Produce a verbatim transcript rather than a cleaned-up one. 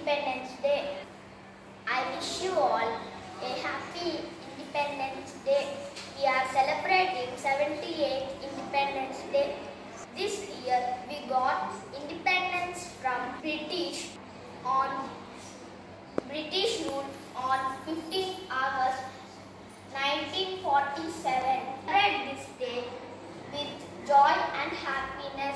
Independence Day. I wish you all a happy Independence Day. We are celebrating seventieth Independence Day. This year we got independence from British on British rule on fifteenth August nineteen forty-seven. Celebrate this day with joy and happiness.